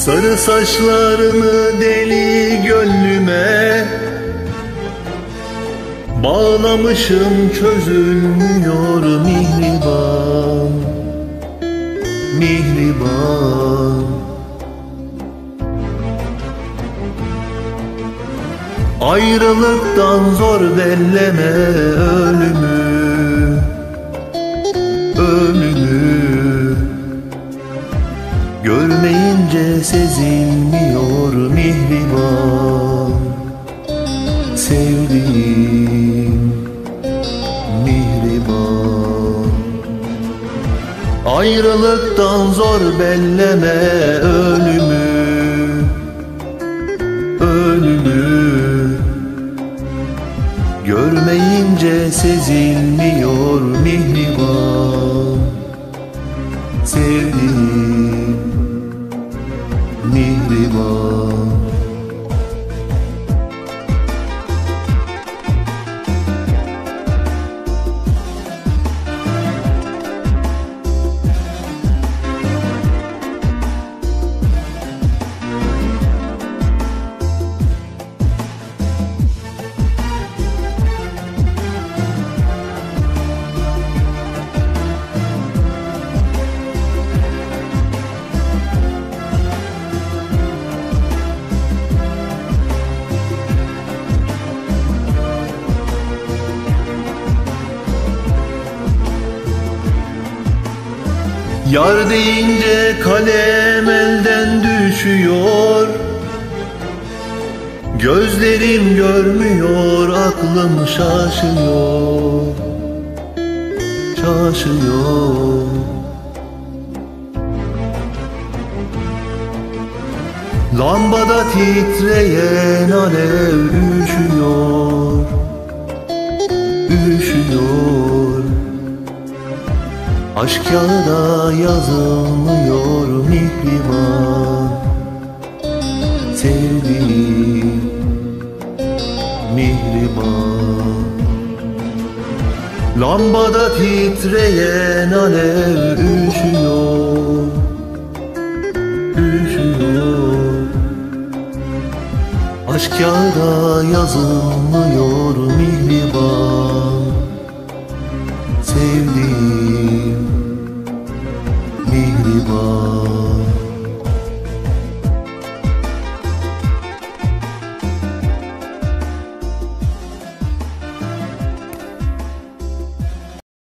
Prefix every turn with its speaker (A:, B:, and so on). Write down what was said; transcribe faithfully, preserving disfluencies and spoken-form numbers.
A: Sarı saçlarını deli gönlüme bağlamışım, çözülmüyor mihriban, mihriban. Ayrılıktan zor belleme ölümü, ölümü. Görmeyince sezilmiyor mihriban, sevdiğim mihriban. Ayrılıktan zor belleme ölümü, ölümü. Görmeyince sezilmiyor mihriban, sevdiğim mihriban. Yar deyince kalem elden düşüyor, gözlerim görmüyor, aklım şaşıyor, şaşıyor. Lambada titreyen alev üşüyor, üşüyor. Aşk kağıda yazılmıyor mihriban, sevdiğim mihriban. Lambada titreyen alev üşüyor, üşüyor. Aşk kağıda yazılmıyor mihriban, sevdiğim mihriban.